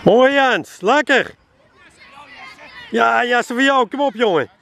Mooi Jens, lekker. Ja, Jesse voor jou, kom op jongen.